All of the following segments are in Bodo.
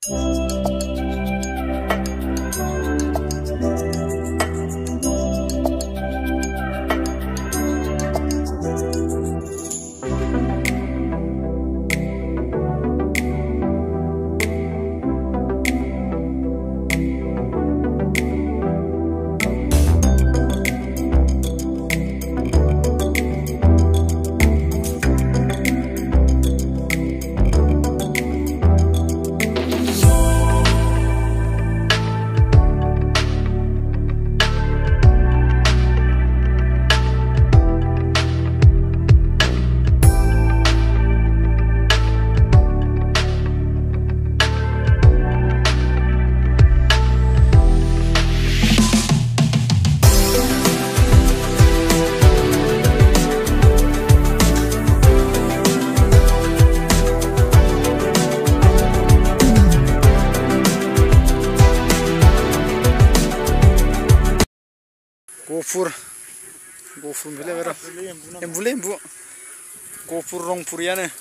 Gohpur bile bera. Embu. Gohpur Rongpur ya ne.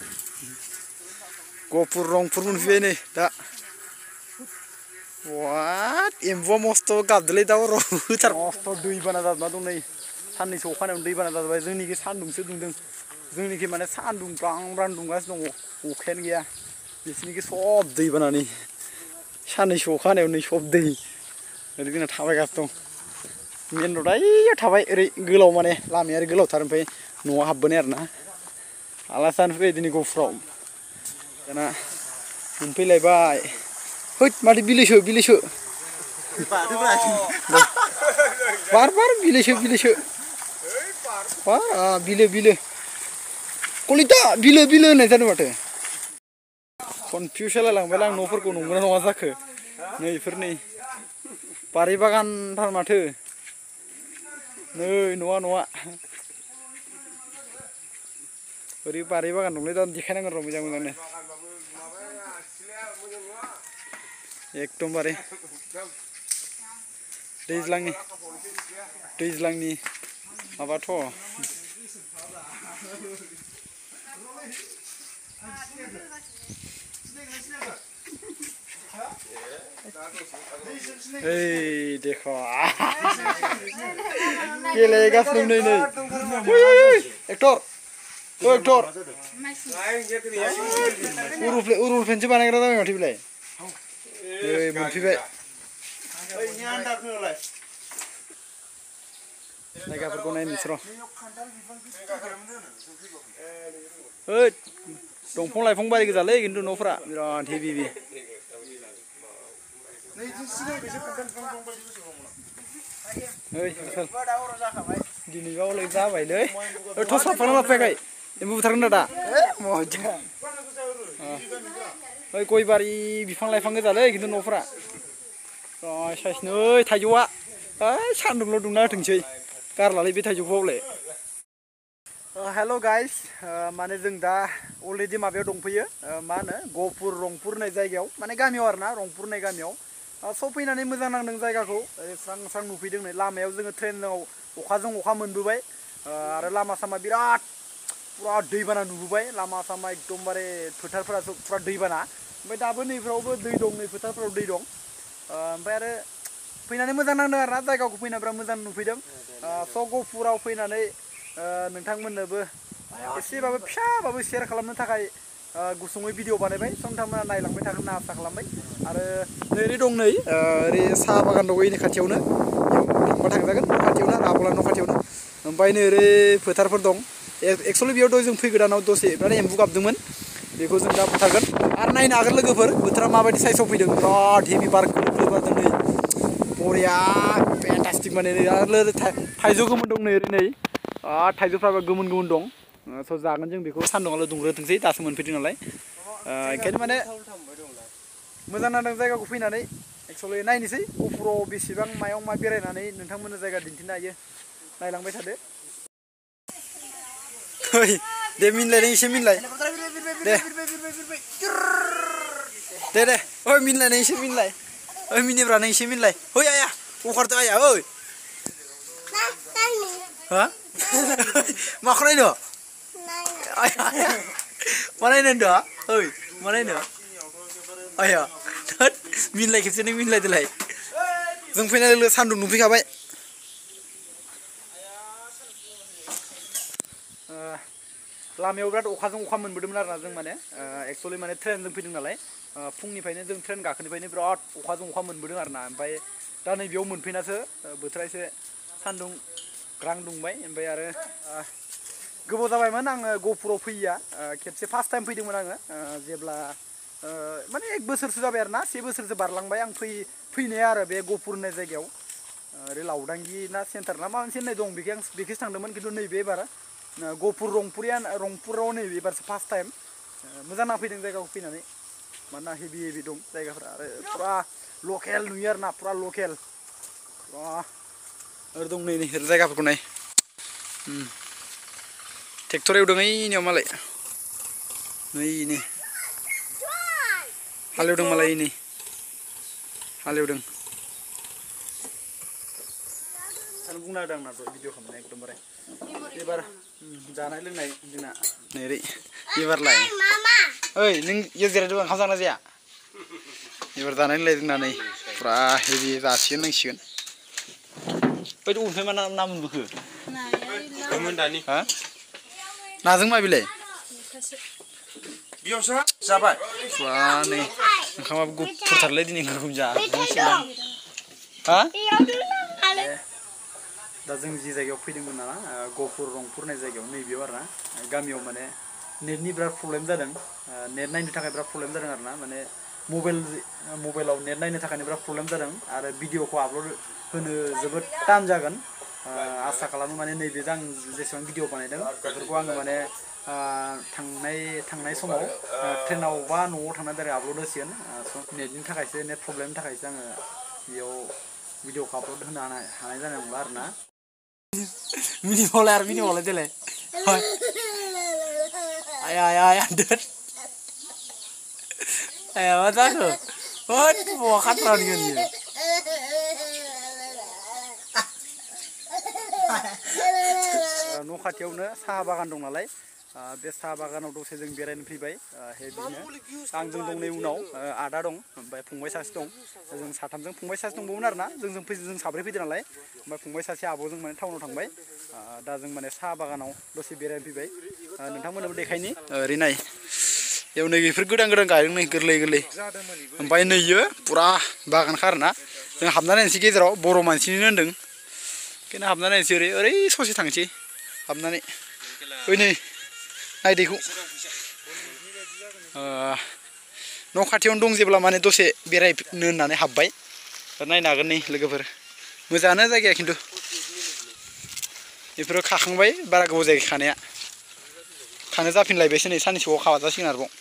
Gohpur Rongpur pun vene da. What? Embu mosto gadle da ro. Char mosto dui bana da dong nei. Sanni sokhaनायाव दै बाना जाबाय जोंनिखि सान्दुंसो दुंदों. जोंनिखि माने सान्दुं ब्रां दुंगासिनो दङ. अखायानो गैया. बिसिनिखि सब दै बानानि. साननै सखानायाव नै सब दै. ओरैनो थाबायगासिनो दं. मेन र'डआ थाबाय ओरै गोलाव माने लामाया ओरै गोलावथार ओमफ्राय न'आव हाबबोनाय आरोना आलासियानो फैबाय दिनै गहपुराव दाना मोनफैलायबाय होद माथो बिलोसो बार बिलोसो बिलो कलिता बिलो होननाय जादों माथो कनफिउस जालायलांबाय आं न'फोरखौ नंगौना नङा जाखो नै इफोरनि बारि बागानथार माथो नै न'आ ओरै बारि बागान दंलै दा देखायनांगोन र' मोजांनो एकदमबारे दैज्लांनि माबाथ' Hey, देखो गेलेगासिनो नै एक्टर उरुल फेनसो बानायग्रा जाबाय माथो बिलाय नै मोनफैबाय जायगाफोरखौ नायनोसै र' होद दंफां लाइफां बारि गोजालै खिन्थु न'फोरा बिराद हेभि दिनैबा हले जाबायलै थ' साफाना लाफायाखै एम्बु बुथारगोन दा ओइ गय बारि बिफां लाइफां गोजालै खिन्थु न'फोरा साइस नै थाइजौआ ओइ सान्दुंल' दुंना होथोंसै गारलालै बे थाइजौखौ हले हेल' गाइस माने जों दा अलरेडि माबायाव दंफैयो मा होनो गहपुर रंपुर होननाय जायगायाव माने गामियाव आरोना रंपुर होननाय गामियाव सफैनानै मोजां नांदों जायगाखौ स्रां नुफैदों नै लामायाव जोङो ट्रेनाव अखाजों अखा मोनबोबाय आरो लामा सामा बिराद पुरा दैबाना नुबोबाय लामा सामा एकदमबारे फोथारफोरा पुरा दैबाना ओमफ्राय दाबो नैफ्रावबो दै दं नै फोथारफोराव दै दं ओमफ्राय आरो फैनानै मोजां नांदों आरोना जायगाखौ फैना बिराद मोजां नुफैदों स' गहपुराव फैनानै नोंथांमोननोबो एसेबाबो फिसाबाबो शेयार खालामनो थाखाय गुसुङै भिडिअ बानायबाय नोंथांमोना नायलांबाय थागोन होनना आसा खालामबाय आरो ओरै दं नै ओरै साहा बागान दं ओइनि खाथियावनो थांबा थांजागोन खाथियावनो राबला न' खाथियावनो ओमफ्राय नै ओरै फोथारफोर दं एक्चुअलि बेयाव जों फैगोदानाव दसे माने एम्बु गाबदोंमोन बेखौ जों दा बुथारगोन आरो नायनो हागोन लोगोफोर बोथोरा माबायदि साइजआव फैदों बिराद हेभि बार बारदों नै बरिया फेन्टास्टिक माने आरो थाइजौ गोमोन दं नै ओरै नै थाइजौफ्राबो गोमोन दं स' जागोन जों बेखौ सान्दुङाल' दुंग्रोथोंसै दासो मोनफैदों नालाय ओंखायनो माने मोजां नांदों जायगाखौ फैनानै एक्चुअलि नायनोसै गहपुराव बेसेबां मायाव मा बेरायनानै नोंथांमोननो जायगा दिन्थिनो हायो नायलांबाय थादो दे मिनलाय एसे मिनलाय दे ओइ मिनलाय एसे मिनलाय ओइ मिनिब्रा नों एसे मिनलाय ओइ आया अखारदो आया ओइ हा माखौ नायनो मा नायनो होनदों ओइ मा नायनो आया मिनलाय खेबसेनो मिनलायदोलाय जों फैनाय लोगो सान्दुं नुफैखाबाय लामायाव बिराद अखाजों अखा मोनबोदोंमोन आरोना जों माने एक्चुअलि माने ट्रेनजों फैदों नालाय फुंनिफ्रायनो जों ट्रेन गाखोनिफ्रायनो बिराद अखाजों अखा मोनबोदों आरोना ओमफ्राय दा नैबेयाव मोनफैनासो बोथोरा एसे सान्दुं ग्रां दुंबाय ओमफ्राय आरो गोबाव जाबायमोन आङो गहपुराव फैया खेबसे फार्स्ट टाइम फैदोंमोन आङो जेब्ला माने 1 बोसोरसो जाबाय आरोना 1 बोसोरसो बारलांबाय आं फैनाया आरो बे गहपुर होननाय जायगायाव ओरै लावदांगि ना सेन्टार ना माबा मोनसे होननाय दं बेखैसो थांदोंमोन खिन्थु नैबे एबार गहपुर रंपुराव नैबे एबारसो फार्स्ट टाइम मोजां नांफैदों जायगाखौ फैनानै मानोना हेभि दं जायगाफोरा आरो पुरा लकेल नुयो आरोना पुरा लकेल ओरै दं नै जायगाफोरखौ नाय ट्रेक्टर एवदों ओइनियाव मालाय नैनो हालेवदों मालाय नै हालेवदों आं बुंना होदों आंना भिडिअ खालामनाय एकदमबारे एबार जानाय लोंनाय जोंना नै एबारलाय ओइ नों इयाव जिरायदों ओंखाम जाना जाया एबार जानाय लोंनाय जोंना नै पुरा हेभि जासिगोन लोंसिगोन बै अबेनिफ्राय मा ना मोनबोखो हा नाजों मा बिलाय बियावसो जाबाय पुरा नै ओंखामाबो गुफुरथारलै दिनै गोगोम जानांसिगोन हा दा जों जि जायगायाव फैदोंमोन ना गहपुर रंपुर होननाय जायगायाव नैबेयाव आरोना गामियाव माने नेटनि बिराद प्रब्लेम जादों नेट नायनो थाखाय बिराद प्रब्लेम जादों आरोना माने मबाइलाव नेट नायनो थाखायनो बिराद प्रब्लेम जादों आरो भिडिअखौ आपलड होनो जोबोद टान जागोन आसा खालामो माने नैबे आं जेसेबां भिडिअ बानायदों बेफोरखौ आङो माने थांनाय समाव ट्रेनाव बा न'आव थांनानै डाइरेक्ट आपलड होसिगोन नेटनि थाखायसो नेट प्रब्लेमनि थाखायसो आङो बेयाव भिडिअखौ आपलड होनो हानाय जानाय नंला आरोना मिनिबावलाय देलाय आया दोद आया मा जाखो होद बहा खाथ्रा होनगोन बियो न' खाथियावनो साहा बागान दं नालाय बे साहा बागानाव दसे जों बेरायनो फैबाय हेभिनो आंजों दं नै उनाव आदा दं ओमफ्राय फंबाय सासे दं जों साथामजों फंबाय सासे दंबावोमोन आरोना जों साब्रै फैदों नालाय ओमफ्राय फंबाय सासे आब'जों माने टाउनाव थांबाय दा जों माने साहा बागानाव दसे बेरायनो फैबाय नोंथांमोननोबो देखायनि ओरै नाय बेयाव नै बेफोर गोदान गायदों नै गोरलै ओमफ्राय नैयो पुरा बागानखा आरोना जों हाबना नायनोसै गेजेराव बर' मानसिनिनो होनदों बेखायनो हाबना नायनोसै ओरै ससे थांसै हाबनानै ओइ नै नायदैखौ न' खाथियावनो दं जेब्ला माने दसे बेरायनो होननानै हाबबाय नायनो हागोन नै लोगोफोर मोजाङानो जायगाया खिन्थु बेफोरो खाखांबाय बारा गोबाव जायगा खानाया खानो जाफिनलायबायसो नै साननैसोआव खाजासिगोन आरोबाव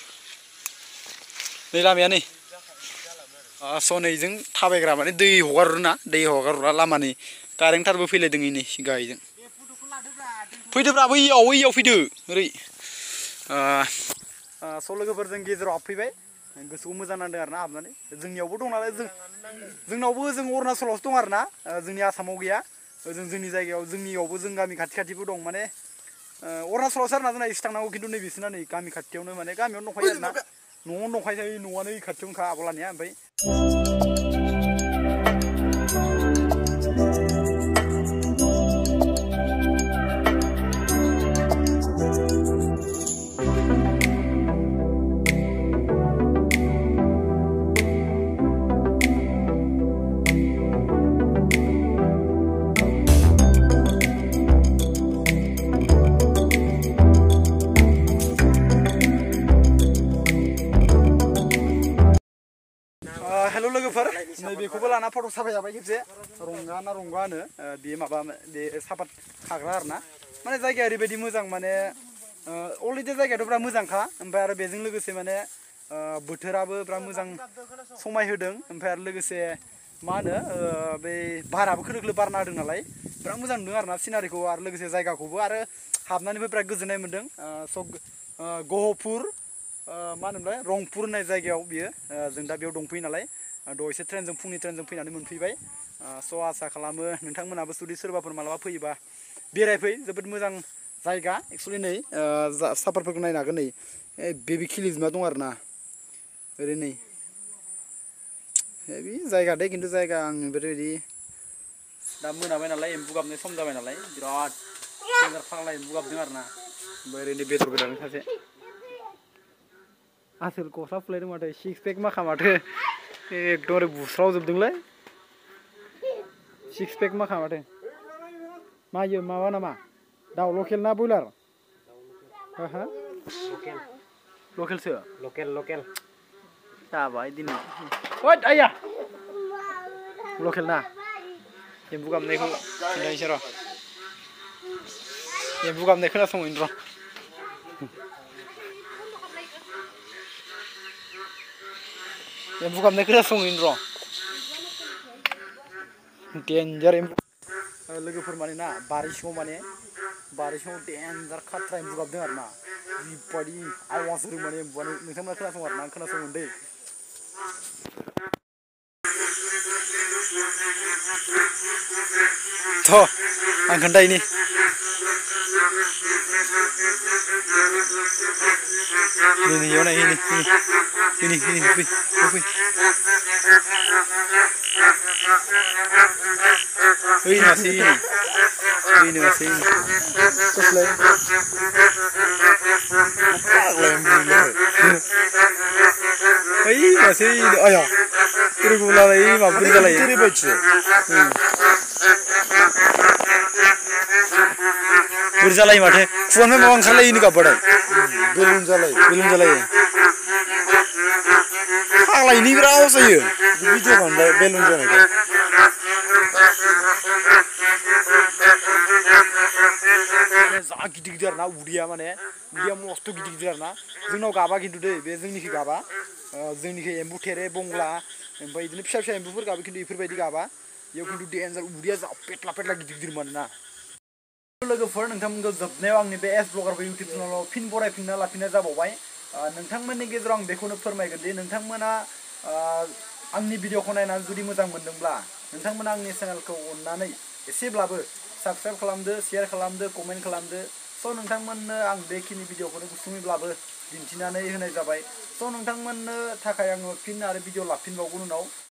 नै लामाया नै सनैजों थाबायग्रा माने दै हगारहरा लामानि कारेन्टारबो फैलायदों नै गायजों फैदोब्रा बैयाव फैदो ओरै लोगोफोरजों गेजेराव हाबफैबाय गोसोखौ मोजां नांदों आरोना हाबनानै जोंनियावबो दं नालाय जोंनावबो जों अरुणाचलावसो दं आरोना जोंनि आसामाव गैया जोंनि जायगायाव जोंनियावबो जों गामि खाथिबो दं माने अरुणाचलावसो आरोना जोंना एसे थांनांगौ खिन्थु नैबेसोना नै गामि खाथियावनो माने गामियावनो दंखायो आरोना न'आवनो दंखायो न'आनो खाथियावनोखा आगलानिया ओमफ्राय हेल' लोगोफोर नैबेखौबो लाना फट' साफायजाबाय खेबसे रंगा होनो बे माबा बे सापात खाग्रा आरोना माने जायगाया ओरैबायदि मोजां माने अलरेडि जायगायाथ' बिराद मोजांखा ओमफ्राय आरो बेजों लोगोसे माने बोथोराबो बिराद मोजां समाय होदों ओमफ्राय आरो लोगोसे मा होनो बे बाराबो खोलो खोलो बारना होदों नालाय बिराद मोजां नुदों आरोना सिनारिखौ आरो लोगोसे जायगाखौबो आरो हाबनानैबो बिराद गोजोननाय मोन्दों गहपुर मा होनोमोनलाय रंपुर होननाय जायगायाव बियो जों दा बेयाव दंफैयो नालाय दहायसो फुंनि ट्रेनजों फैनानै मोनफैबाय स' आसा खालामो नोंथांमोनाबो जुदि सोरबाफोर मालाबा फैयोबा बेरायफै जोबोद मोजां जायगा एक्सुवेलि नै सापातफोरखौ नायनो हागोन नै बेबि खिलिजोबना दं आरोना ओरै नै हेबि जायगा दे खिन्थु जायगा आं बेबायदि दा मोनाबाय नालाय एम्बु गाबनाय सम जाबाय नालाय बिराद सेंग्रा फाग्ला एम्बु गाबदों आरोना ओमफ्राय ओरैनो बेदर गोदादों सासे आसोल गस्ला फुलायदों माथो सिक्स पेक माखा माथो एकदमबारे बुस्रावजोबदोंलै सिक्स पेक माखा माथो मायो माबा नामा दाउ लकेल ना बयलार हा लकेलसो लकेल जाबाय दिनै ओइ आइया लकेल ना एम्बु गाबनायखौ खिन्थानोसै र' एम्बु गाबनाय खोनासंहैनो र' एम्बु गाबनाय खोनासंहैनो र' डेन्जार एम्बु लोगोफोर माने ना बारि सिङाव डेन्जार खाट्रा एम्बु गाबदों आरोना ओरैबायदि आवाज होदों माने एम्बुआनो नोंथांमोना खोनासं आरोना आं खोनासंगोन दै थ' आं खोन्थाहैनि नैयाव नायहैनि फै ओइ नङासै कसलाय फाग्ला एम्बुलै ओइ नङासै आया बोरैबोलाय माबोरै जालायो बोरै जालायो माथो खुगानिफ्राय माबा ओंखारलायो गाबबाथाय बेलुन जालायो फाग्ला इनि बिराद आवाज जायो भिडिअ बानायबाय बेलुन जानायखौ जा गिदिर आरोना उदैया मस्थ' गिदिर आरोना जोंनाव गाबा खिन्थु दै बे जोंनिखै गाबा जोंनिखै एम्बु थेरे बंग्ला ओमफ्राय बिदिनो फिसा एम्बुफोर गाबो खिन्थु बेफोरबायदि गाबा बेयाव खिन्थु डेन्जार उदैया जा पेटला गिदिर मानोना लोगोफोर नोंथांमोनखौ जोबनायाव आंनि बे एस ब्लगारखौ इउटुब चेनेलाव फिन बरायफिनना लाफिननाय जाबावबाय नोंथांमोननि गेजेराव आं बेखौनो फोरमायगोन दि नोंथांमोना आंनि भिडिअखौ नायनानै जुदि मोजां मोनदोंब्ला नोंथांमोना आंनि चेनेलखौ अननानै एसेब्लाबो साबस्क्राइब खालामदो शेयार खालामदो कमेन्ट खालामदो स' नोंथांमोननो आं बेखिनि भिडिअखौनो गुसुङैब्लाबो दिन्थिनानै होनाय जाबाय स' नोंथांमोननो थाखाय आङो फिन आरो भिडिअ लाफिनबावगोन उनाव